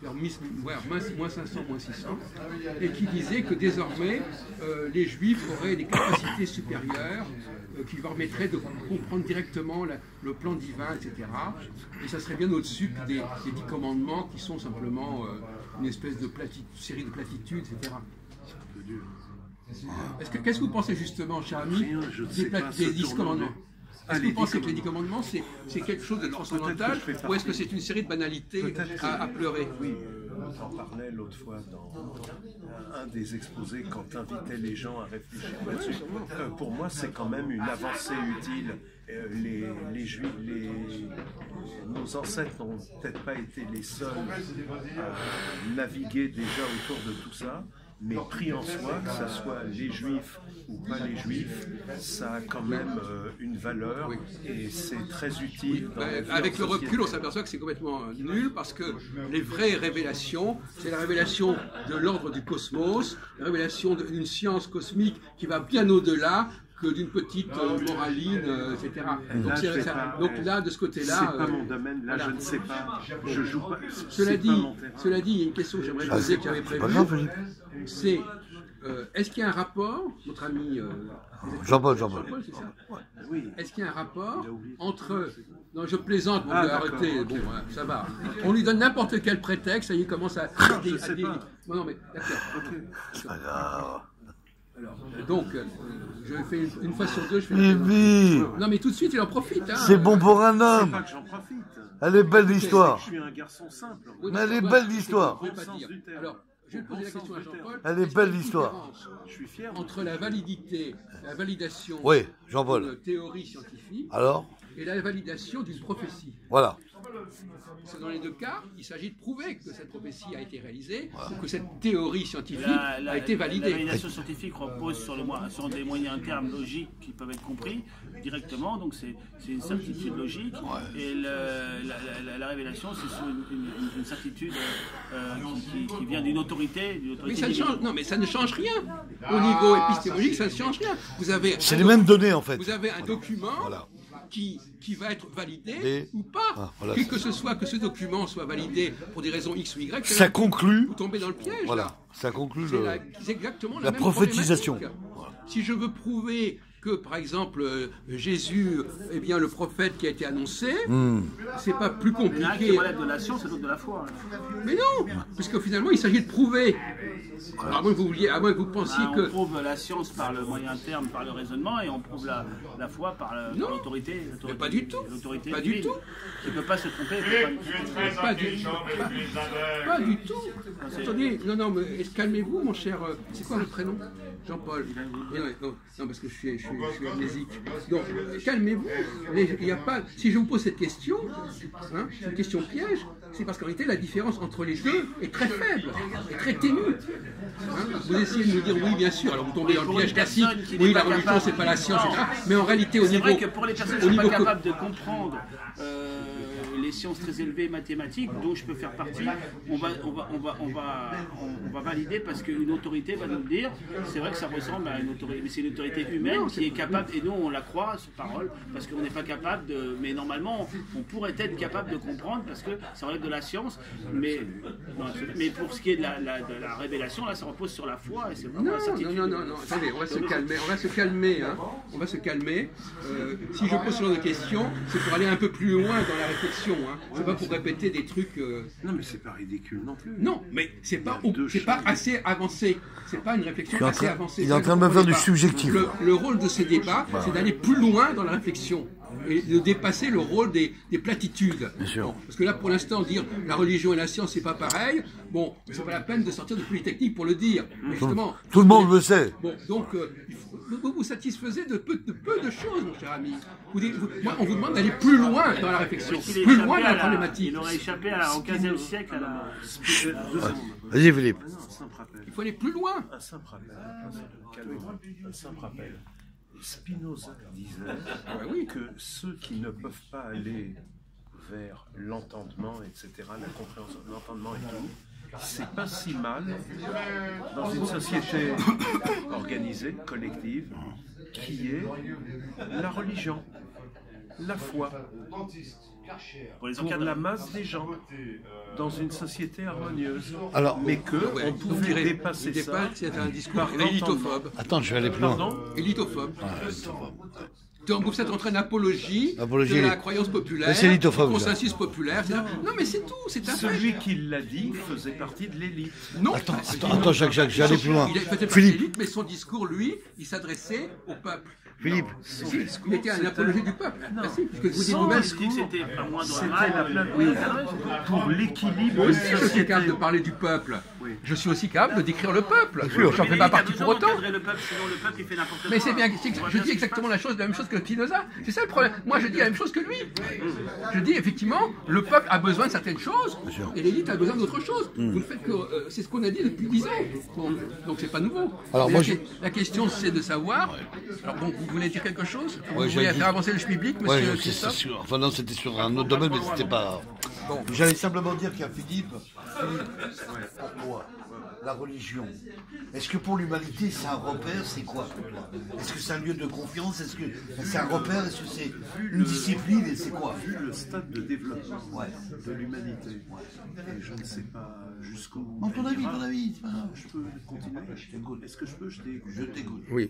vers moins 500, moins 600, et qui disait que désormais les Juifs auraient des capacités supérieures qui leur permettraient de comprendre directement le plan divin, etc. Et ça serait bien au-dessus des 10 commandements qui sont simplement une espèce de série de platitudes, etc. Qu'est-ce que vous pensez justement, cher ami, des 10 commandements? Est-ce que vous pensez que les 10 commandements, c'est quelque chose de transcendantal, ou est-ce que c'est une série de banalités à pleurer? Oui, j'en parlais l'autre fois dans un des exposés quand invitait les gens à réfléchir là-dessus. Pour moi, c'est quand même une avancée utile. Les Juifs, nos ancêtres n'ont peut-être pas été les seuls à naviguer déjà autour de tout ça. Mais pris en soi, que ce soit les Juifs ou pas les Juifs, ça a quand même une valeur et c'est très utile. Avec le recul, on s'aperçoit que c'est complètement nul parce que les vraies révélations, c'est la révélation de l'ordre du cosmos, la révélation d'une science cosmique qui va bien au-delà que d'une petite moraline, etc. Donc là, de ce côté-là... C'est pas mon domaine, là je ne sais pas, je joue pas... Cela dit, il y a une question que j'aimerais poser, que j'avais prévue, c'est, est-ce qu'il y a un rapport, notre ami... Jean-Paul, c'est ça? Oui. Est-ce qu'il y a un rapport entre... Non, je plaisante, mon gars, arrêtez, bon, ça va. On lui donne n'importe quel prétexte, ça y est, il commence à... Non, mais d'accord. Alors, donc, je fais une fois sur deux, je fais... Non, mais tout de suite, il en profite. Hein. C'est bon pour un homme. C'est pas que j'en profite. Elle est belle l'histoire. Je suis un garçon simple. Mais elle est belle l'histoire. Alors, je vais poser la question à Jean-Paul. Elle est belle l'histoire. Je suis fier. Entre la validité, la validation d'une théorie scientifique et la validation d'une prophétie. Voilà. Dans les deux cas, il s'agit de prouver que cette prophétie a été réalisée ou que cette théorie scientifique a été validée. La validation scientifique repose sur des moyens termes logiques qui peuvent être compris directement, donc c'est une certitude logique. Et la révélation, c'est sur une certitude qui vient d'une autorité. Mais ça ne change, mais ça ne change rien. Au niveau épistémologique, ça ne change rien. C'est les mêmes données en fait. Vous avez un document. Qui va être validé ou pas. Quel que ce soit, que ce document soit validé pour des raisons X ou Y, ça conclut. Vous tombez dans le piège. Voilà, là. Ça conclut c'est exactement la prophétisation. Si je veux prouver que, par exemple, Jésus est bien le prophète qui a été annoncé, c'est pas plus compliqué. L'un qui relève de la science et l'autre de la foi. Mais non, puisque finalement, il s'agit de prouver. À moins que vous pensiez que... On prouve la science par le moyen terme, par le raisonnement, et on prouve la foi par l'autorité. Mais pas du tout. Pas du tout. Il ne peut pas se tromper. Pas du tout. Attendez, non, mais calmez-vous, mon cher. C'est quoi votre prénom? Jean-Paul. Non, parce que je suis amnésique. Donc, calmez-vous. Il n'y a pas. Si je vous pose cette question, c'est une question piège, c'est parce qu'en réalité, la différence entre les deux est très faible, est très ténue. Vous essayez de nous dire oui, bien sûr. Alors vous tombez dans le piège classique. Oui, la religion, c'est pas la science, etc. Mais en réalité, au niveau. C'est vrai que pour les personnes qui ne sont pas capables de comprendre les sciences très élevées mathématiques, dont je peux faire partie, on va valider parce qu'une autorité va nous dire, c'est vrai que ça ressemble à une autorité, mais c'est une autorité humaine qui est capable, et nous on la croit sur parole, parce qu'on n'est pas capable de, mais normalement on pourrait être capable de comprendre parce que ça relève de la science, mais pour ce qui est de la révélation, là ça repose sur la foi et c'est vraiment la certitude. Non, attendez, on va se calmer, on va se calmer. Si je pose ce genre de questions, c'est pour aller un peu plus loin dans la réflexion. C'est pas pour répéter des trucs. Non, mais c'est pas ridicule non plus. Non, mais c'est pas assez avancé. C'est pas une réflexion assez avancée. Il est en train de me faire du subjectif. Le rôle de ces débats, c'est d'aller plus loin dans la réflexion et de dépasser le rôle des platitudes. Bien sûr. Parce que là, pour l'instant, dire la religion et la science, c'est pas pareil. Bon, c'est pas la peine de sortir de Polytechnique pour le dire. Mais justement, tout le monde le sait. Bon, donc, vous vous satisfaisez de peu de choses, mon cher ami. On vous demande d'aller plus loin dans la réflexion, plus loin dans la problématique. Il aurait échappé au XVe siècle à la... Vas-y, Philippe. Il faut aller plus loin. Un simple rappel. Un simple rappel. Spinoza disait que ceux qui ne peuvent pas aller vers l'entendement, etc., la compréhension de l'entendement et tout, c'est pas si mal dans une société organisée, collective, qui est la religion. la foi Pour les pour encadrer. la masse des gens dans une société harmonieuse. Alors, Mais que on pouvait dépasser ça. C'est un discours par élitophobe. attends, je vais aller plus loin. Pardon. Élitophobe. Ah, Donc vous êtes en train d'apologie Apologie. de la croyance populaire, Mais c'est élitophobe, du ça. consensus populaire. Non mais c'est tout, c'est un fait. Celui qui l'a dit faisait partie de l'élite. Non, Attends, Jacques, je vais aller plus loin. Il faisait partie de Philippe, l'élite, mais son discours, lui, il s'adressait au peuple. Philippe, Il était un apologie du peuple. Ah, si, puisque vous dites Son vous-même, Je dis que c'était pas moins C'était normal. la plainte pour l'équilibre moi d'une aussi je suis société. capable de parler du peuple. Oui. Je suis aussi capable de décrire le peuple. sûr. J'en fais pas partie pour autant. Le peuple, sinon le peuple il fait n'importe quoi. Mais c'est bien, On voit je ce dis qui exactement se la même chose que Spinoza. C'est ça le problème. Moi, je dis la même chose que lui. Je dis effectivement, le peuple a besoin de certaines choses et l'élite a besoin d'autres choses. Vous ne faites que, c'est ce qu'on a dit depuis 10 ans. Bon, donc c'est pas nouveau. Alors, Mais moi, la question, c'est de savoir. Alors bon, vous voulez dire quelque chose? Vous Ouais, voulez j'allais faire avancer le public, ouais, monsieur c'est Christophe? sûr. Enfin non, c'était sur un autre domaine, mais c'était pas. Bon. J'allais simplement dire qu'à Philippe, pourquoi la religion? Est-ce que pour l'humanité c'est un repère? C'est quoi pour toi? Est-ce que c'est un lieu de confiance? Est-ce que c'est un repère? Est-ce que c'est une discipline? Et c'est quoi? Vu le stade de développement Ouais. de l'humanité, et je ne sais pas jusqu'où. Non, ton elle avis, ira. c'est pas grave. Je peux continuer. t'écoute. Est-ce que je peux? Je t'écoute. Je t'écoute. Oui.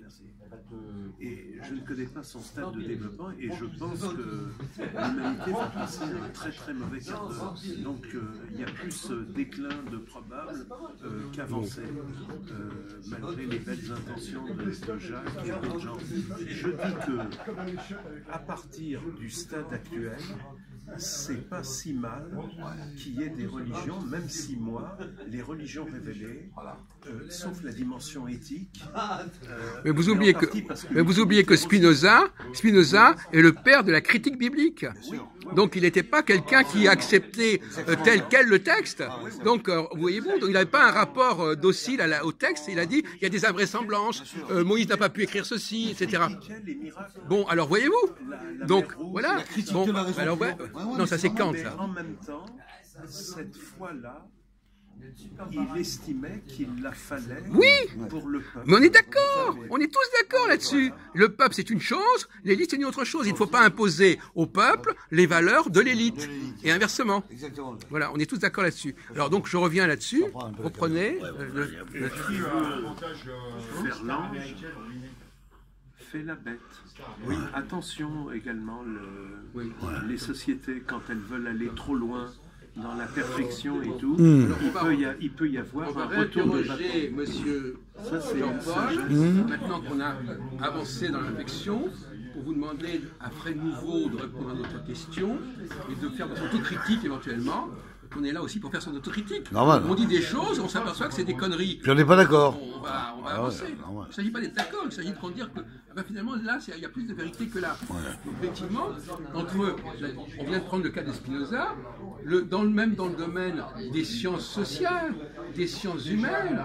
Et je ne connais pas son stade de développement et je pense que l'humanité va passer un très très mauvais quart d'heure. Donc il y a plus déclin de probable qu'avancée, malgré les belles intentions de Jacques et d'autres gens. Je dis que à partir du stade actuel, c'est pas si mal qu'il y ait des religions, même si moi, les religions révélées, sauf la dimension éthique. Mais vous et en oubliez que, partie parce mais vous oubliez que Spinoza est le père de la critique biblique. Donc il n'était pas quelqu'un qui acceptait tel quel le texte. Donc voyez-vous, il n'avait pas un rapport docile au texte. Il a dit il y a des invraisemblances. Moïse n'a pas pu écrire ceci, etc. les miracles. Bon, alors voyez-vous. Donc voilà. Bon, de la raison alors pure. non, ça c'est Kant Mais ça. en même temps, cette foi-là, il estimait qu'il la fallait pour le peuple. Mais on est d'accord, on est tous d'accord là-dessus. Le peuple c'est une chose, l'élite c'est une autre chose. Il ne faut pas imposer au peuple les valeurs de l'élite et inversement. Exactement. Voilà, on est tous d'accord là-dessus. Alors donc je reviens là-dessus. Reprenez. Faire l'ange fait la bête. Attention également, les sociétés, quand elles veulent aller trop loin dans la perfection et tout, il peut y On avoir va un retour de réinterroger monsieur Ça, c'est Jean-Paul, maintenant qu'on a avancé dans la réflexion, pour vous demander, après nouveau, de répondre à notre question et de faire votre autocritique éventuellement. On est là aussi pour faire son autocritique. Normal. On dit des choses, on s'aperçoit que c'est des conneries. J'en ai pas d'accord. On va Ah ouais, avancer. normal. Il ne s'agit pas d'être d'accord, il s'agit de dire que finalement là, il y a plus de vérité que là. Donc, effectivement, on vient de prendre le cas de Spinoza, dans le domaine des sciences sociales, des sciences humaines,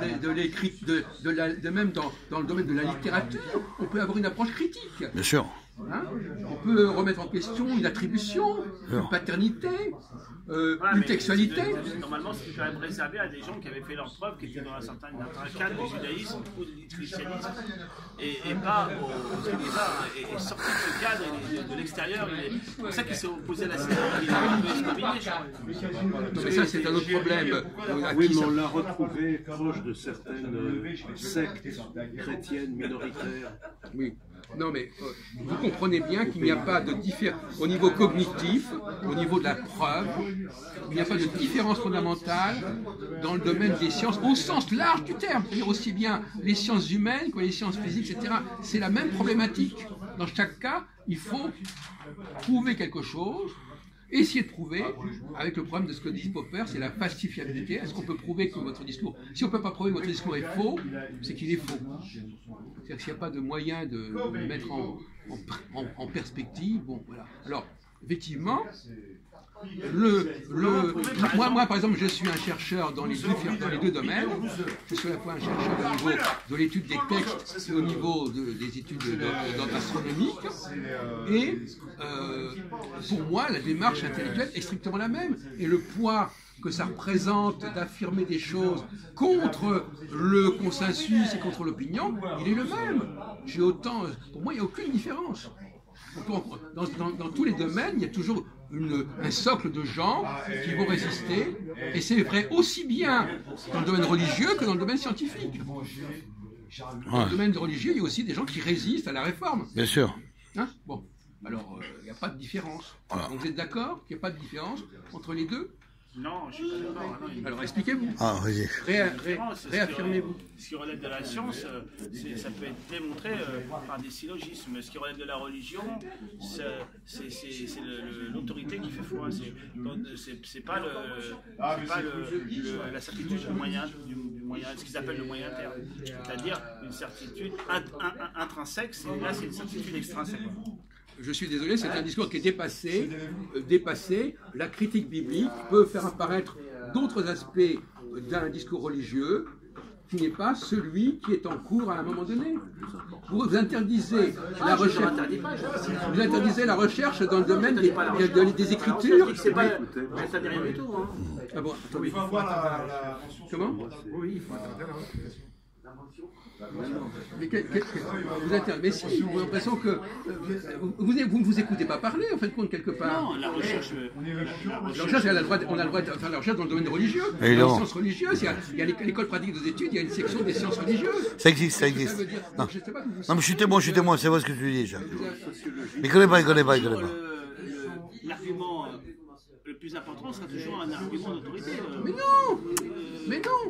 même dans le domaine de la littérature, on peut avoir une approche critique. Bien sûr. Hein, on peut remettre en question une attribution, une paternité, une textualité. Normalement, c'est quand même réservé à des gens qui avaient fait leur preuve, qui étaient dans un certain cadre du judaïsme ou du christianisme, et pas et sortir de ce cadre et de l'extérieur. C'est pour ça qu'il s'est opposé à la citoyenneté. Mais ça, c'est un autre problème. Oui, mais on l'a retrouvé proche de certaines sectes chrétiennes minoritaires. Oui. Non, mais vous comprenez bien qu'il n'y a pas de différence au niveau cognitif, au niveau de la preuve, il n'y a pas de différence fondamentale dans le domaine des sciences, au sens large du terme, c'est-à-dire aussi bien les sciences humaines que les sciences physiques, etc. C'est la même problématique. Dans chaque cas, il faut prouver quelque chose. Essayer de prouver, avec le problème de ce que dit Popper, c'est la falsifiabilité. Est-ce qu'on peut prouver que votre discours, si on ne peut pas prouver que votre discours est faux, c'est qu'il est faux. C'est-à-dire qu'il n'y a pas de moyen de le mettre en perspective. Bon, voilà. Alors, effectivement, moi, par exemple, je suis un chercheur dans les deux domaines. Je suis à la fois un chercheur au niveau de l'étude des textes et au niveau des études astronomiques. Et pour moi, la démarche intellectuelle est strictement la même. Et le poids que ça représente d'affirmer des choses contre le consensus et contre l'opinion, il est le même. Pour moi, il n'y a aucune différence. dans tous les domaines, il y a toujours un socle de gens qui vont résister, et c'est vrai aussi bien dans le domaine religieux que dans le domaine scientifique. Dans le domaine religieux, il y a aussi des gens qui résistent à la réforme. Bien sûr. Hein, bon, alors il n'y a pas de différence. Voilà. Donc vous êtes d'accord qu'il n'y a pas de différence entre les deux? Non, je suis pas d'accord. Alors expliquez-vous. Ah, vas-y. Réaffirmez-vous. Ce qui relève de la science, ça peut être démontré par des syllogismes. Ce qui relève de la religion, c'est l'autorité qui fait foi. C'est pas la certitude du moyen, ce qu'ils appellent le moyen terme. C'est-à-dire une certitude intrinsèque, là c'est une certitude extrinsèque. Je suis désolé, c'est un discours qui est dépassé. La critique biblique peut faire apparaître d'autres aspects d'un discours religieux qui n'est pas celui qui est en cours à un moment donné. Vous interdisez la recherche. Vous interdisez la recherche dans le domaine des écritures. C'est pas. Ça dit rien du tout. Ah bon, attendez. Comment? Oui, il faut mais si, j'ai l'impression que vous ne vous écoutez pas parler, en fait, compte quelque part. Non, la recherche, on a le droit de faire la recherche dans le domaine religieux, dans les sciences religieuses. Il y a l'école pratique des études, il y a une section des sciences religieuses. Ça existe. Non, mais je suis témoin, c'est vrai ce que tu dis, Jacques. Mais il connaît pas. L'argument le plus important sera toujours un argument d'autorité. Mais non.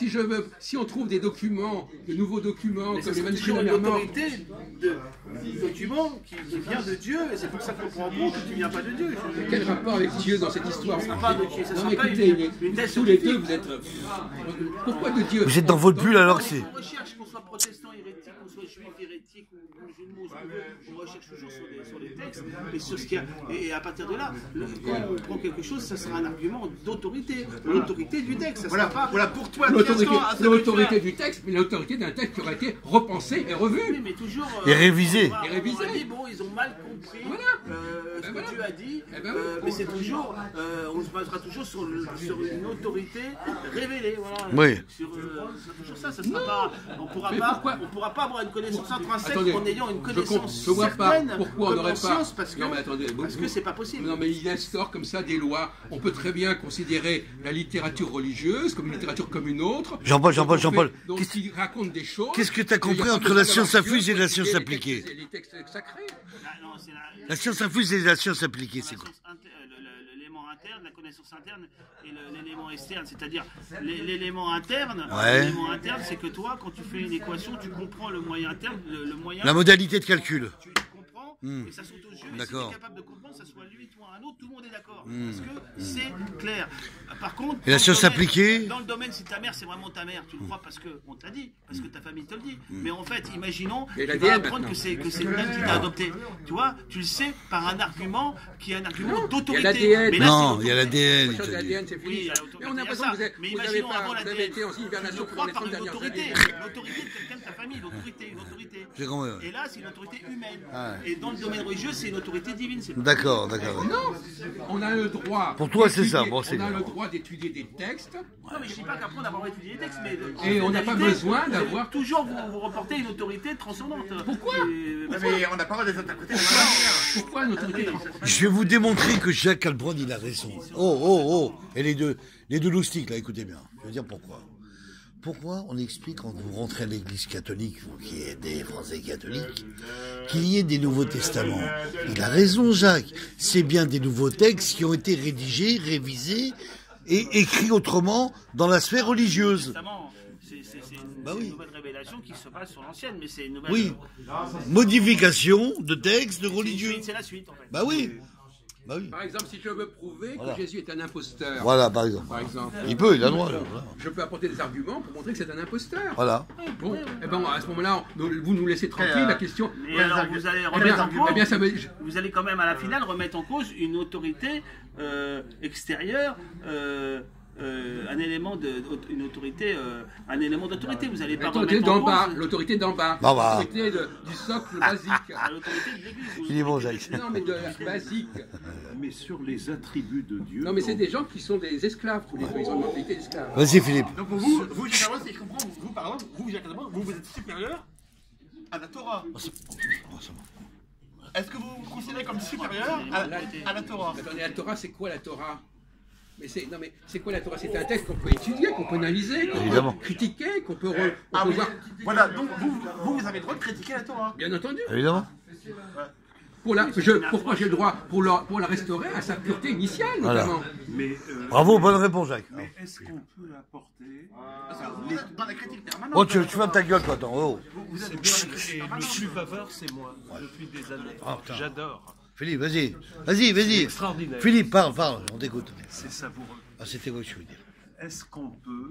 Si on trouve des documents, de nouveaux documents, mais comme les manuscrits de l'autorité de documents qui vient de Dieu, et c'est pour ça qu'on prend en compte que tu viens pas de Dieu. Quel rapport avec Dieu dans cette histoire? Ça pas de Dieu, ça non, sera écoutez, pas tous les deux, vous êtes... Pourquoi de Dieu? Vous êtes dans votre bulle alors que c'est... On recherche qu'on soit protestant hérétique, qu'on soit juif hérétique, ou musulman, on recherche toujours sur les textes, et sur ce qu'il y a. Et à partir de là, quand on prend quelque chose, ça sera un argument d'autorité, l'autorité du texte. Ça sera pas... Voilà pour toi l'autorité du texte, mais l'autorité d'un texte qui aurait été repensé et revu. Oui, mais toujours, et révisé. On a dit, bon, ils ont mal compris ce que Dieu a dit, mais c'est toujours, on se basera toujours sur une autorité révélée. Voilà. Oui. C'est toujours ça, ça sera pas, on pourra pas avoir une connaissance intrinsèque en ayant une connaissance je vois pas pourquoi on n'aurait pas. Parce que c'est pas possible. Non, mais il instaure comme ça des lois. On peut très bien considérer la littérature religieuse comme une littérature comme une autre. Jean-Paul. Donc il raconte des choses. Qu'est-ce que tu as compris entre la science infuse et la science appliquée? Les textes sacrés. La science infuse et la science appliquée, c'est quoi? L'élément interne, la connaissance interne et l'élément externe, c'est-à-dire l'élément interne. Ouais. L'élément interne, c'est que toi, quand tu fais une équation, tu comprends le moyen interne, le moyen. La modalité de calcul. Tu comprends et ça saute aux yeux. Et si tu es capable de comprendre, ça soit lui, toi, un autre, tout le monde est d'accord. Parce que c'est clair. Par contre, et la science appliquée? Dans le domaine, si ta mère, c'est vraiment ta mère, tu le crois parce qu'on te l'a dit, parce que ta famille te le dit. Mais en fait, imaginons, tu vas apprendre que c'est elle qui t'a adopté. Tu vois, tu le sais par un argument qui est un argument d'autorité. Il y a l'ADN. Non, il y a l'ADN. L'ADN, c'est fini. Mais on a l'impression que vous avez été en hibernation pendant les 30 dernières années. L'autorité de quelqu'un de ta famille, une autorité. Et là, c'est une autorité humaine. Et dans le domaine religieux, c'est une autorité divine. D'accord. Non, on a le droit. Pour toi, c'est ça. On a le droit d'étudier des textes. Non, mais je ne dis pas qu'après on n'a pas étudié les textes, mais et on n'a pas besoin d'avoir toujours vous reporter une autorité transcendante. Pourquoi? Mais on n'a pas le droit de les interpréter. Pourquoi une autorité transcendante? Je vais vous démontrer que Jacques Albrun, il a raison. Et les deux loustiques, là, écoutez bien. Je vais dire pourquoi. Pourquoi on explique quand vous rentrez à l'église catholique, vous qui êtes des Français catholiques, qu'il y ait des Nouveaux Testaments? Il a raison, Jacques. C'est bien des nouveaux textes qui ont été rédigés, révisés et écrits autrement dans la sphère religieuse. C'est une nouvelle révélation qui se base sur l'ancienne, mais c'est une nouvelle... Oui. Modification de textes, de religieux. C'est la suite, en fait. Bah oui. Par exemple, si je veux prouver que Jésus est un imposteur. Voilà, par exemple. Il peut, il a le droit. Je peux apporter des arguments pour montrer que c'est un imposteur. Voilà. Bon, et ben à ce moment-là, vous nous laissez tranquille. La question. Et alors, vous allez remettre en cause. Vous allez quand même à la finale remettre en cause une autorité extérieure. Un élément d'autorité, vous allez pas remettre en cause l'autorité d'en bas, l'autorité du socle basique, l'autorité de l'église. Il est bon, Jacques. Non, mais de la basique. Mais sur les attributs de Dieu. Non, mais c'est des gens qui sont des esclaves, tous les deux, ils ont une mentalité d'esclaves. Vas-y, Philippe. Donc pour vous, Jacques Albrun, si je comprends, vous par exemple, vous êtes supérieur à la Torah. est-ce que vous vous considérez comme supérieur à la Torah? Attendez, la Torah, c'est quoi la Torah? Non mais c'est quoi la Torah? C'est un texte qu'on peut étudier, qu'on peut analyser, qu'on peut critiquer, qu'on peut, voir. Voilà, donc vous avez le droit de critiquer la Torah. Bien entendu. Évidemment. Pourquoi j'ai le droit pour la restaurer à sa pureté initiale, notamment. Mais, Bravo, bonne réponse, Jacques. mais est-ce qu'on peut apporter... Vous êtes dans la critique permanente. Oh, tu fermes ta gueule, toi, attends. Oh. Vous êtes bien, et le plus bavard, c'est moi, depuis des années. J'adore. Philippe, vas-y. Extraordinaire. Philippe, parle, on t'écoute. C'est savoureux. Ah, c'était quoi que je veux dire? Est-ce qu'on peut,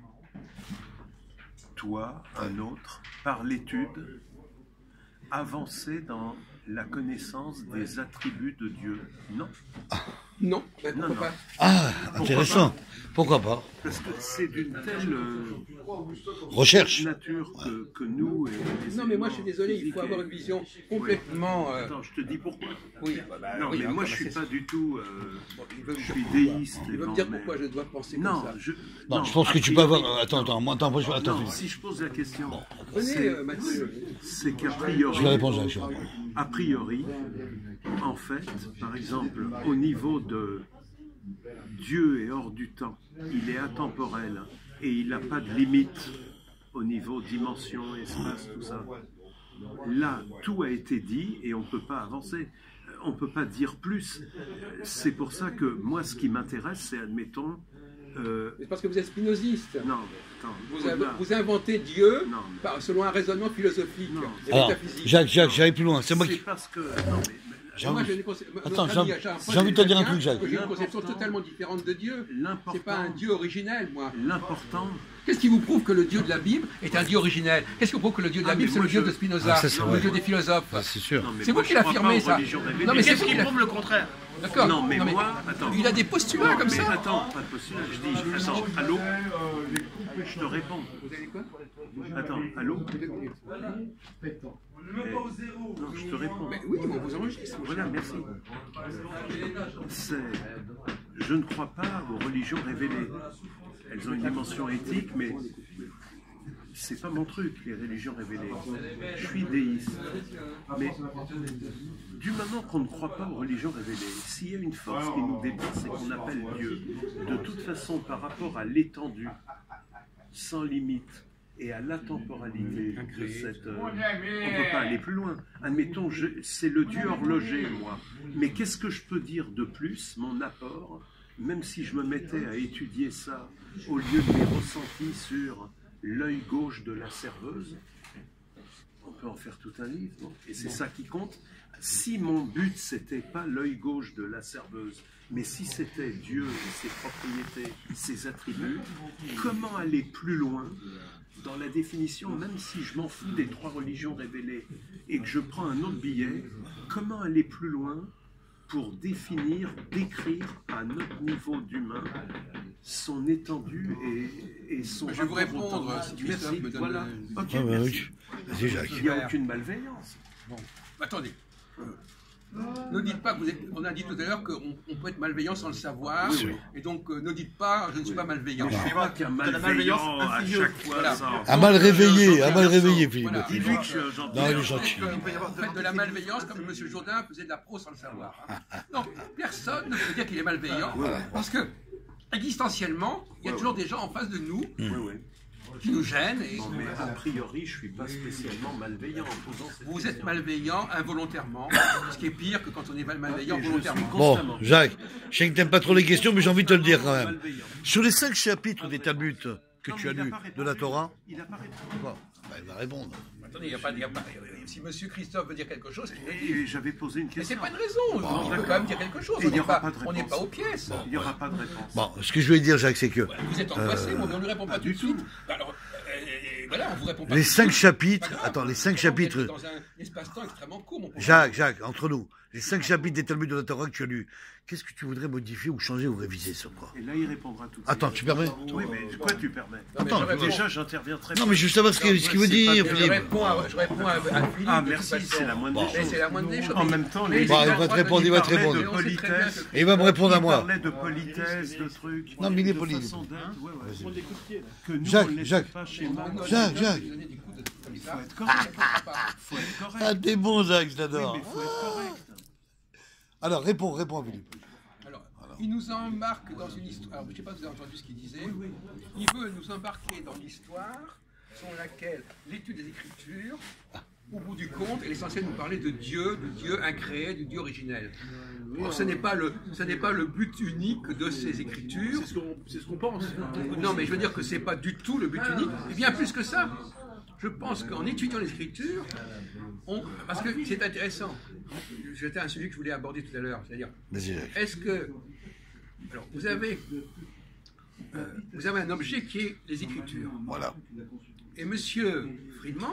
toi, un autre, par l'étude, avancer dans la connaissance des attributs de Dieu? Non. Non, pourquoi pas? Ah, intéressant. Pourquoi pas? Parce que c'est d'une telle Recherche. nature que nous... Non, mais moi je suis désolé, il faut avoir une vision complètement... Attends, je te dis pourquoi. Oui, Non, oui, mais moi encore, je suis c'est- pas du tout... veut je me suis dire déiste. Il veut me dire pourquoi je dois penser Non, comme ça. Non, je pense que tu peux avoir... Attends, Non, Philippe. si je pose la question, Venez, Mathieu. c'est qu'a priori... Je vais répondre, Jacques. A priori, en fait, par exemple, au niveau de Dieu est hors du temps, il est atemporel et il n'a pas de limite au niveau dimension, espace, tout ça. Là, tout a été dit et on ne peut pas avancer. On ne peut pas dire plus. C'est pour ça que moi, ce qui m'intéresse, c'est, admettons... C'est parce que vous êtes spinoziste. non, attends, Vous inventez Dieu Non. selon un raisonnement philosophique Non. et Alors, métaphysique. Jacques, j'allais plus loin. C'est moi c'est qui... parce que... Non, mais J'ai Moi, envie- j'ai une Attends, notre ami, j'ai Jean-Paul envie de te dire un Chrétien, truc, Jacques. J'ai une conception totalement différente de Dieu. l'important... C'est pas un Dieu originel, moi. L'important... Qu'est-ce qui vous prouve que le Dieu de la Bible est un Dieu originel? Qu'est-ce qui vous prouve que le Dieu de la Ah, Bible, mais c'est le moi, Dieu je- de Spinoza, Ah, ça, c'est le vrai. Dieu des philosophes? Ah, c'est sûr. Non, mais C'est moi, vous qui je crois l'affirmez, pas aux ça. religions révélées. Non, mais c'est Qu'est-ce vous qui qui prouve le contraire? D'accord. Non, mais moi, attends. Il a des postulats comme mais ça. attends, pas de postulat, je dis, attends, allô? Je te réponds. Vous avez quoi? Attends, allô? Non, je te réponds. Mais oui, on vous enregistre. Voilà, merci. Je ne crois pas aux religions révélées. Elles ont une dimension éthique, mais c'est pas mon truc, les religions révélées. Je suis déiste. Mais du moment qu'on ne croit pas aux religions révélées, s'il y a une force qui nous dépasse et qu'on appelle Dieu, de toute façon, par rapport à l'étendue, sans limite, et à l'intemporalité de cette... on ne peut pas aller plus loin. Admettons, c'est le Dieu horloger, moi. Mais qu'est-ce que je peux dire de plus, mon apport, même si je me mettais à étudier ça, au lieu de mes ressentis sur l'œil gauche de la serveuse? On peut en faire tout un livre, non? Et c'est ça qui compte. Si mon but, c'était pas l'œil gauche de la serveuse, mais si c'était Dieu et ses propriétés, ses attributs, comment aller plus loin dans la définition, même si je m'en fous des trois religions révélées et que je prends un autre billet, comment aller plus loin pour définir, décrire à notre niveau d'humain son étendue et son... Je vais vous rapport au répondre, temps. si Christophe me donne Voilà. le- Ok, Ah, bah merci. oui. Vas-y, Jacques. Il n'y a aucune malveillance. Attendez. Ne dites pas que vous êtes. On a dit tout à l'heure qu'on peut être malveillant sans le savoir. Oui, oui. Et donc, ne dites pas, je ne suis pas malveillant. Je ne suis pas qu'un de la malveillant malveillance à insidieuse. chaque fois. Voilà. ça. Un mal réveillé, Philippe. Voilà. Dis-lui que je suis un gentil. Non, il est gentil. Vous faites de la malveillance comme M. Jourdain faisait de la pro sans le savoir. Non, personne ne peut dire qu'il est malveillant. Parce que, existentiellement, il y a toujours des gens en face de nous Oui, oui. qui nous gênent. Et Non, mais a priori, je ne suis pas spécialement malveillant en posant cette vous êtes question. malveillant involontairement, ce qui est pire que quand on est malveillant Et je suis volontairement. Bon, Jacques, je sais que t'aimes pas trop les questions, mais j'ai envie de te le dire quand même. Malveillant. Sur les 5 chapitres des Talmuds que Non, tu mais as il a lus pas de répondu. la Torah, Il n'a pas répondu. quoi Bah, il va répondre. Attendez, si M. Christophe veut dire quelque chose, qu'il le dise. Et j'avais posé une Mais c'est question. pas une raison, il peut quand même dire quelque chose. Et il n'y aura pas de On n'est réponse. pas aux pièces. Il n'y aura pas de réponse. Bon, ce que je voulais dire, Jacques, c'est que Vous êtes angoissé, mais on ne lui répond pas tout du de suite. tout. Alors, voilà, on vous répond pas. les tout de 5 suite. chapitres, Pas grave. attends, les 5 Vous êtes chapitres, dans un espace-temps extrêmement court, mon pauvre. Jacques, entre nous, les 5 chapitres des Talmuds de la Torah que tu as lus, qu'est-ce que tu voudrais modifier ou changer ou réviser sur quoi? Et là, il répondra tout de suite. Attends, tu permets? Oui, mais quoi tu permets? Non, mais Attends, je réponds- Déjà, j'interviens très Non, peu. mais je veux savoir ce qu'il veut dire, c'est pas- je Philippe. réponds à Philippe. Ah, de toute merci, façon. c'est la moindre des Mais choses. c'est la moindre des choses. En même temps, les- Mais Bon, il il a va le te droit de répondre, dire il va te parler, répondre. mais on sait très bien que- Et il va me répondre à Il moi. parlait de politesse, de trucs. Non, mais il est de poli. façon d'être, ouais, ouais. Que nous, Jacques, on ne laisse Jacques. pas chez moi. Jacques, Donner des coups de- comme Il ça. faut être correct. Faut être correct. Ah, t'es bon, Jacques, je Oui, t'adore. mais il faut être correct. Alors, réponds, Philippe. Alors, il nous embarque dans une histoire. Alors, je ne sais pas si vous avez entendu ce qu'il disait. Il veut nous embarquer dans l'histoire selon laquelle l'étude des Écritures, au bout du compte, elle est censée nous parler de Dieu incréé, du Dieu originel. Or, ce n'est pas le but unique de ces Écritures. C'est ce qu'on pense. Non, mais je veux dire que c'est pas du tout le but unique. Et bien plus que ça. Je pense qu'en étudiant les Écritures, parce que c'est intéressant. C'était un sujet que je voulais aborder tout à l'heure. C'est-à-dire, Vas-y, Jacques. est-ce que... Alors, vous avez un objet qui est les Écritures. Voilà. Et M. Friedman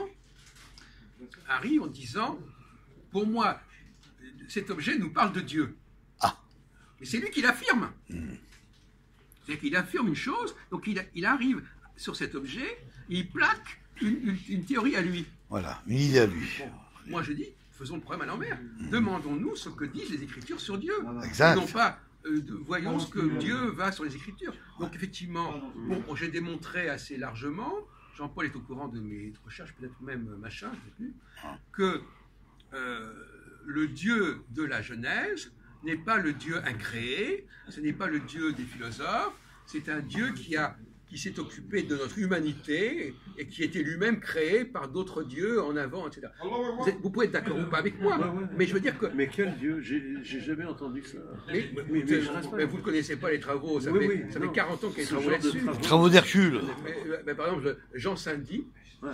arrive en disant, pour moi, cet objet nous parle de Dieu. Ah. Mais c'est lui qui l'affirme. C'est-à-dire qu'il affirme une chose, donc il arrive sur cet objet, et il plaque une théorie à lui. Voilà, une idée à lui. Moi je dis, faisons le problème à l'envers. Demandons-nous ce que disent les Écritures sur Dieu. Exact. Non pas, voyons ce que Dieu va sur les Écritures. Donc effectivement, bon, j'ai démontré assez largement, Jean-Paul est au courant de mes recherches, peut-être même machin, je ne sais plus, que le Dieu de la Genèse n'est pas le Dieu incréé, ce n'est pas le Dieu des philosophes, c'est un Dieu qui s'est occupé de notre humanité et qui était lui-même créé par d'autres dieux en avant, etc. Vous pouvez être d'accord ou pas avec moi, mais je veux dire que... Mais quel Dieu? J'ai jamais entendu ça. Mais je reste pas. vous ne connaissez pas les travaux, ça Oui, fait non. 40 ans qu'il y a des Ce travaux genre de là-dessus. travaux. Travaux d'Hercule. Mais par exemple, Jean Saint-Di,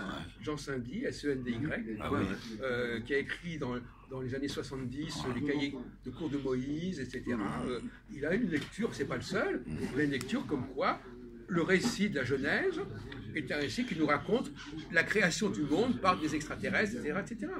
S-E-N-D-Y, qui a écrit dans les années 70 les cahiers de cours de Moïse, etc. Il a une lecture, c'est pas le seul, il a une lecture comme quoi le récit de la Genèse est un récit qui nous raconte la création du monde par des extraterrestres, etc.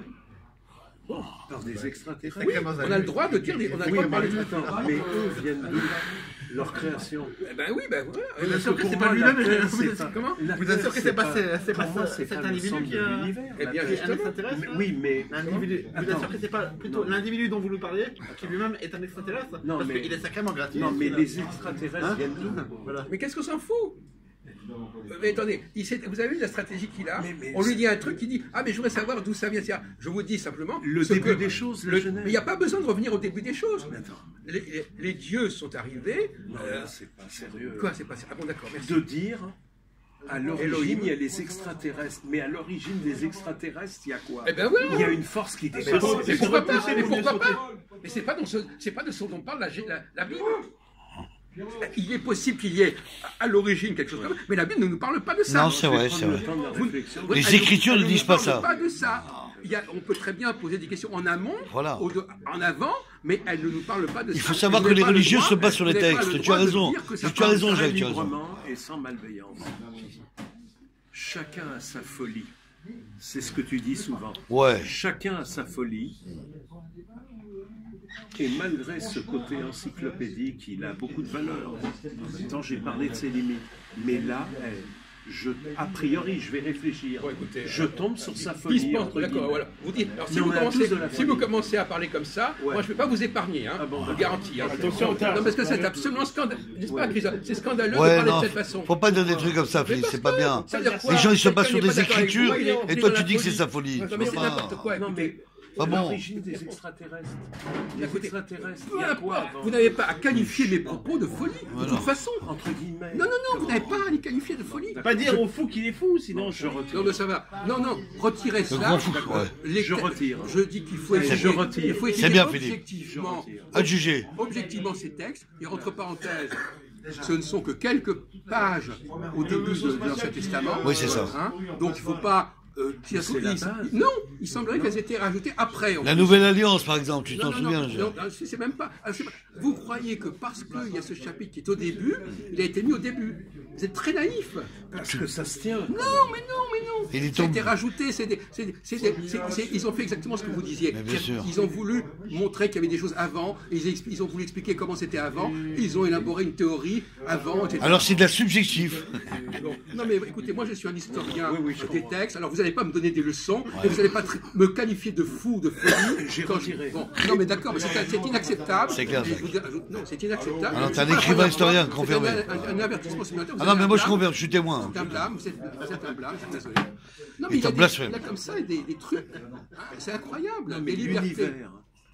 Par des extraterrestres. Oui, on a le droit de dire, on a le droit de parler de attends, mais eux viennent d'où? Leur création. Eh ben oui, ben voilà. Vous êtes sûr que Pour c'est moi, pas la lui-même Terre, vous êtes- c'est pas- Comment la Vous Terre, êtes sûr que c'est pas pour moi, c'est cet pas le individu centre qui de a... l'univers. Eh La bien, Terre- un justement. extraterrestre Oui, mais L'individu, vous êtes attends. sûr que c'est pas plutôt l'individu dont vous nous parliez, qui lui-même est un extraterrestre? Non, Parce mais- qu'il est sacrément gratuit. non, mais les extraterrestres viennent d'où? Voilà. Mais qu'est-ce qu'on s'en fout? Mais attendez, vous avez vu la stratégie qu'il a? Mais On lui dit un truc, il dit, ah mais je voudrais savoir d'où ça vient. Je vous dis simplement... Le ce début que- des choses, la mais Genèse. il n'y a pas besoin de revenir au début des choses. Attends. Les dieux sont arrivés... Non, là, c'est pas sérieux. Quoi, c'est pas... Ah bon, d'accord, merci. De dire, à l'origine, Elohim. il y a les extraterrestres. Mais à l'origine des extraterrestres, il y a quoi? Eh ben oui. Il y a une force qui dépasse. Mais pourquoi pas? c'est Mais pour pourquoi mieux pas? Mais c'est pas de ce dont parle la Bible. Il est possible qu'il y ait à l'origine quelque chose comme ça, mais la Bible ne nous parle pas de ça. Non, c'est vrai, c'est Prendre le vrai. temps de la réflexion. Oui, Les elle Écritures elle ne disent pas parle ça. Pas de ça. On peut très bien poser des questions en amont, Voilà. en avant, mais elle ne nous parle pas de ça. Il faut savoir Vous que n'avez les pas le religieux droit- se basent sur les vous n'avez pas textes. le Tu as droit de raison. dire que ça Tu as raison, parle Jacques, tu as raison. Librement et sans malveillance. Chacun a sa folie. C'est ce que tu dis souvent. Ouais. Chacun a sa folie. Et malgré ce côté encyclopédique, il a beaucoup de valeur. En même temps, j'ai parlé de ses limites. Mais là, a priori, je vais réfléchir. Bon, écoutez, Je tombe sur sa Qui se folie. pense, entre d'accord, guillemets. voilà. Vous dites, alors si Mais vous, on a commencez, tous de la si folie. vous commencez à parler comme ça, Ouais. moi je ne vais pas vous épargner, hein, Ah bon, je vous d'accord. garantis. Hein. Non, parce que c'est absolument scandaleux, n'est-ce pas, Christophe? C'est scandaleux de Ouais, parler non, de cette façon. faut pas dire des trucs comme ça, Mais Philippe, parce c'est pas que, bien. ça veut dire quoi? Les gens, ils se basent Quelqu'un sur n'est des pas d'accord avec écritures, moi, il est et dans toi, la tu dis que c'est folie. sa folie. Non, Tu mais peux c'est pas- n'importe quoi, Non, écoutez. mais Ah bon? l'origine des extraterrestres. Les Écoutez, extraterrestres, Peu il y a quoi importe, avant? vous n'avez pas à qualifier mes propos de folie, de toute façon. Entre guillemets. Non, vous n'avez pas à les qualifier de folie. Pas dire au fou qu'il est fou, sinon Je retire. Non, mais ça va. Non, retirez cela. grand fou, D'accord. ouais. Je retire. Je dis qu'il faut Allez, étudier, je retire. il faut C'est étudier bien, Philippe. objectivement, Je retire. Adjugé. objectivement ces textes, et entre parenthèses, ce ne sont que quelques pages au début de l'Ancien Testament. Oui, c'est ça. Hein. Donc il ne faut pas... C'est la base. Non, il semblerait qu'elles aient été rajoutées après. en La plus. Nouvelle Alliance, par exemple, tu Non, t'en souviens? Jacques non, c'est même pas. Vous croyez que parce qu'il y a ce chapitre qui est au début, il a été mis au début. Vous êtes très naïf. Parce que ça se tient. Non. Il est Ça a tombé. été rajouté. Ils ont fait exactement ce que vous disiez. Mais bien sûr. Ils ont voulu montrer qu'il y avait des choses avant. Ils ont voulu expliquer comment c'était avant. Ils ont élaboré une théorie avant, etc. Alors c'est de la subjectif. Non mais écoutez, moi je suis un historien des textes, alors vous n'allez pas me donner des leçons, et vous n'allez pas me qualifier de fou, de folie. Bon, non mais d'accord, mais c'est inacceptable. C'est clair. Non, c'est inacceptable. Alors, t'es un écrivain historien confirmé. Un avertissement supplémentaire. Ah non, mais moi je confirme, je suis témoin. C'est un blâme, vous êtes un blâme, je suis désolé. Non Et mais t'as blasphème. il y a comme ça des trucs, hein, c'est incroyable. Mais Des libertés. l'univers.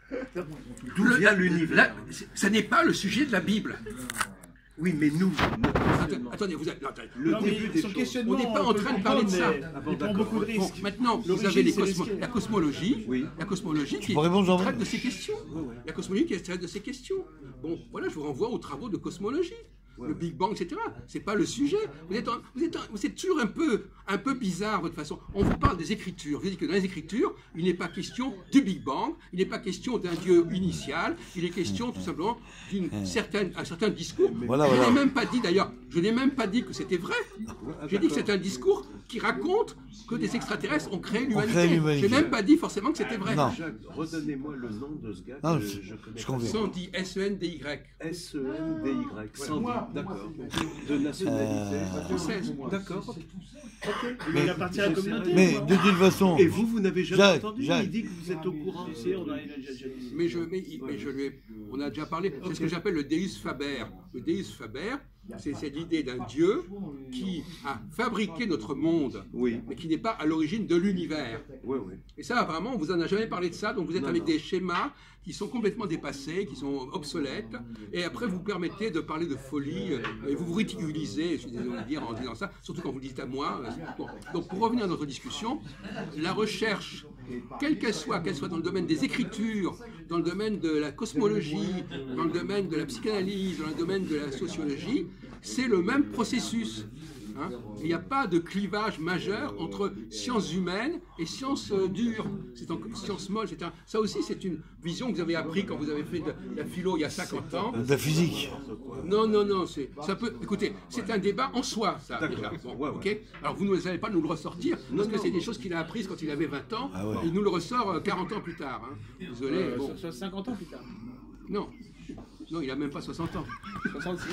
D'où vient l'univers? Ça n'est pas le sujet de la Bible. Oui, mais nous, Attendez, vous êtes. le Non, mais début des son choses. questionnement, On n'est pas on en peut train de le parler de ça. comprendre, mais il prend beaucoup de Bon, risques. maintenant, vous L'origine, avez c'est risqué. la cosmologie, Oui. la cosmologie qui peux répondre, Jean-Marc traite de ces questions. La cosmologie qui traite de ces questions. Bon, voilà, je vous renvoie aux travaux de cosmologie. Le Big Bang, etc. C'est pas le sujet. Vous êtes toujours un peu bizarre, votre façon. On vous parle des Écritures. Vous dites que dans les Écritures, il n'est pas question du Big Bang, il n'est pas question d'un Dieu initial, il est question tout simplement d'un certain discours. Voilà, Je voilà. n'ai même pas dit d'ailleurs, je n'ai même pas dit que c'était vrai. J'ai dit que c'est un discours qui raconte que des extraterrestres ont créé l'humanité. J'ai même pas dit forcément que c'était vrai. Non. Jacques, redonnez-moi le nom de ce gars Non, que je je connais. je confirme. Sandy, S-E-N-D-Y. S-E-N-D-Y. Sandy, d'accord. De nationalité Française. D'accord. Mais il appartient à la communauté. Mais de toute façon, Et vous n'avez jamais Jacques, entendu? Jacques. Il dit que vous êtes au courant. Si, on a déjà dit. Mais je lui ai, on a déjà parlé, c'est ce que j'appelle le Deus Faber. Le Deus Faber, c'est l'idée d'un Dieu qui a fabriqué notre monde, Oui. mais qui n'est pas à l'origine de l'univers. Oui, oui. Et ça, vraiment, on vous en a jamais parlé de ça, donc vous êtes avec des schémas qui sont complètement dépassés, qui sont obsolètes, et après vous permettez de parler de folie, et vous vous ridiculisez, je suis désolé de dire en disant ça, surtout quand vous le dites à moi. Bon. Donc pour revenir à notre discussion, la recherche, quelle qu'elle soit dans le domaine des écritures, dans le domaine de la cosmologie, dans le domaine de la psychanalyse, dans le domaine de la sociologie, c'est le même processus. Hein. Il n'y a pas de clivage majeur entre sciences humaines et sciences dures. C'est encore sciences molles. Ça aussi, c'est une vision que vous avez appris quand vous avez fait de la philo il y a 50 ans. de la physique. Non, ça peut. Écoutez, c'est un débat en soi, ça déjà. Bon, ok. Alors vous n'allez pas nous le ressortir parce que c'est des choses qu'il a apprises quand il avait 20 ans. Ah ouais. Et il nous le ressort 40 ans plus tard. Hein. Désolé. Bon. 50 ans plus tard. Non, il a même pas 60 ans. 66.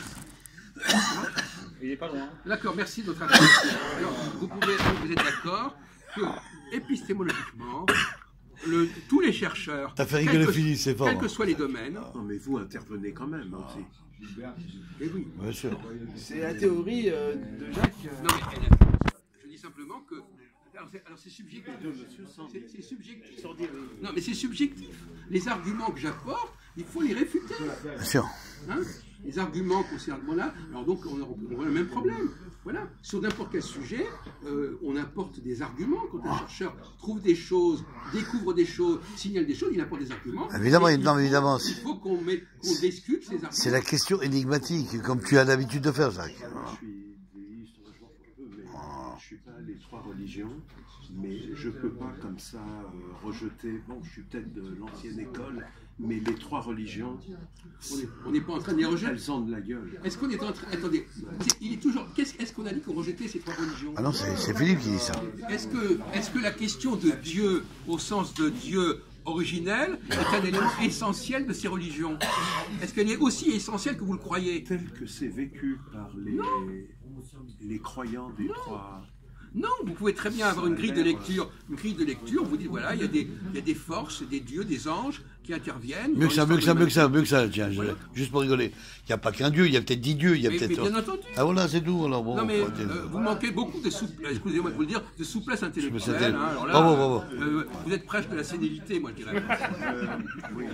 Il est pas loin. D'accord, merci de votre attention. Alors, vous êtes d'accord que, épistémologiquement, tous les chercheurs, T'as fait rigoler Philippe, c'est fort. quels que soient les domaines, Non, mais vous intervenez quand même aussi. et oui. Bien sûr. C'est la théorie de Jacques. Non, mais je dis simplement que. Alors c'est subjectif. C'est subjectif. Non, mais c'est subjectif. Les arguments que j'apporte, il faut les réfuter. Bien sûr. Hein, les arguments concernant là, alors donc on a le même problème. Voilà, sur n'importe quel sujet, on apporte des arguments. Quand un chercheur trouve des choses, découvre des choses, signale des choses, il apporte des arguments. Évidemment, Et non, évidemment. Il faut qu'on discute ces arguments. C'est la question énigmatique, comme tu as l'habitude de faire, Jacques. Je suis déiste, je vois un peu, mais je suis pas les trois religions, mais je peux pas comme ça rejeter. Bon, je suis peut-être de l'ancienne école, mais les trois religions, On n'est pas en train de les rejeter. elles ont de la gueule. Est-ce qu'on est en train. Attendez, il est toujours. Est-ce qu'on a dit qu'on rejetait ces trois religions? Ah non, c'est Philippe qui dit ça. Est-ce que la question de Dieu, au sens de Dieu originel, est un élément essentiel de ces religions? Est-ce qu'elle est aussi essentielle que vous le croyez? Tel que c'est vécu par les croyants des trois. Non, vous pouvez très bien avoir une grille de lecture. Une grille de lecture, vous dites voilà, il y a des forces, des dieux, des anges qui interviennent. Mieux que ça, tiens, juste pour rigoler. Il n'y a pas qu'un dieu, il y a peut-être 10 dieux, il y a Mais peut-être... bien entendu. Ah voilà, c'est tout, alors bon... Non mais vous manquez beaucoup de souplesse, excusez-moi de vous le dire, de souplesse intellectuelle. Hein. Alors là, Bravo. Vous êtes prêche de la sénilité, moi je dirais. Oui,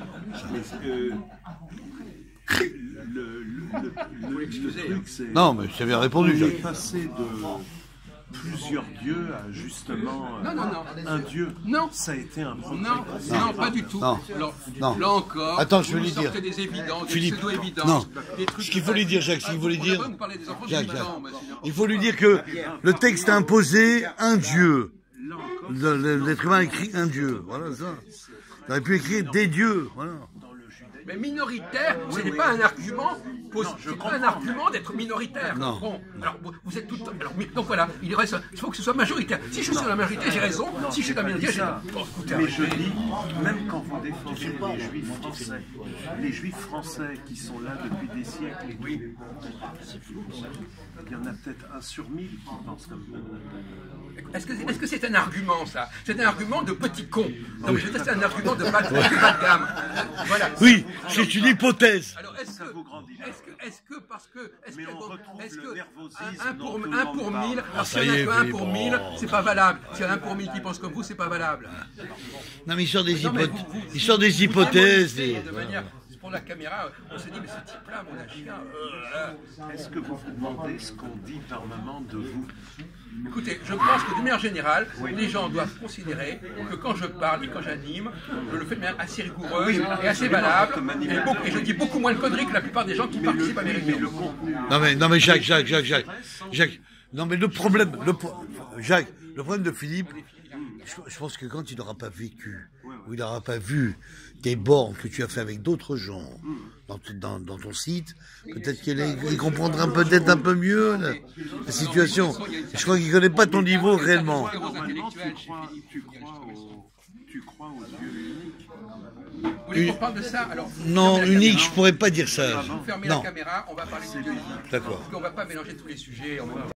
mais le truc, c'est... Non, mais c'est bien répondu, On est Jacques. passé de plusieurs dieux à justement Non. un dieu. Non. Ça a été un progrès. Non, pas du tout. Non. Alors, Non. là encore, Attends, je vais vous lui sortez dire. des évidences, des Philippe, pseudo-évidences. non. Des trucs Ce qu'il faut lui dire, Jacques, ce qu'il faut lui dire... Vous parlez des enfants de Jacques, 8 ans, monsieur. il faut lui dire que le texte a imposé un dieu. L'être humain a écrit un dieu, voilà ça. Il aurait pu écrire des dieux, voilà. Mais minoritaire, ce n'est pas un argument c'est pas un argument d'être minoritaire. Non. Bon, alors vous êtes tout. Alors, donc voilà, il faut que ce soit majoritaire. Si je suis dans la majorité, j'ai raison. Si je suis dans la minorité, j'ai raison. Bon, écoutez, mais je dis, même quand vous défendez les juifs français qui sont là depuis des siècles, oui, il y en a peut-être 1 sur 1000 qui pensent comme vous. est-ce que c'est un argument, ça? C'est un argument de petit con. Donc, je veux dire, c'est un argument de bas de gamme. Voilà. Oui, c'est une hypothèse. Alors, est-ce que parce que Mais on retrouve le nervosisme un dont tout le pour monde 1000, parle. s'il y en a que 1 pour 1000, c'est pas valable. S'il y en a 1 pour 1000 qui pensent comme vous, c'est pas valable. Non, mais ils sortent des Non, mais hypothèses. Ils sortent des hypothèses. De manière, pour la caméra, on s'est dit, mais ce type-là, mon chien. Est-ce que vous vous demandez ce qu'on dit par moment de vous? Écoutez, je pense que d'une manière générale, les gens doivent considérer que quand je parle et quand j'anime, je le fais de manière assez rigoureuse et assez valable. Et je dis beaucoup moins de conneries que la plupart des gens qui participent à mes réunions. Non mais Jacques. Non mais le problème de Philippe, je pense que quand il n'aura pas vécu, ou il n'aura pas vu des bornes que tu as fait avec d'autres gens dans ton site, peut-être qu'il comprendra peut-être un peu mieux la situation. Je crois qu'il ne connaît pas ton niveau réellement. Tu crois aux dieux uniques? Vous voulez qu'on parle de ça? Alors, Non, unique, je pourrais pas dire ça. Vous fermez Non. la caméra, on va parler de Dieu unique. D'accord. Parce qu'on ne va pas mélanger tous les sujets.